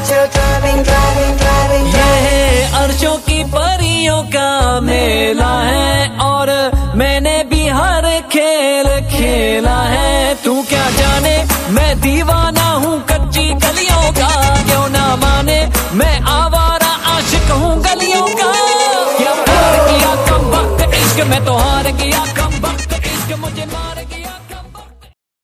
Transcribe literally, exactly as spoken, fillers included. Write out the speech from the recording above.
ये अर्शों की परियों का मेला है और मैंने भी हर खेल खेला है। तू क्या जाने मैं दीवाना हूँ कच्ची गलियों का, क्यों ना माने मैं आवारा आशिक हूँ गलियों का। क्या प्यार किया कम वक्त इश्क में तो हार गया, कम वक्त इश्क मुझे मार गया।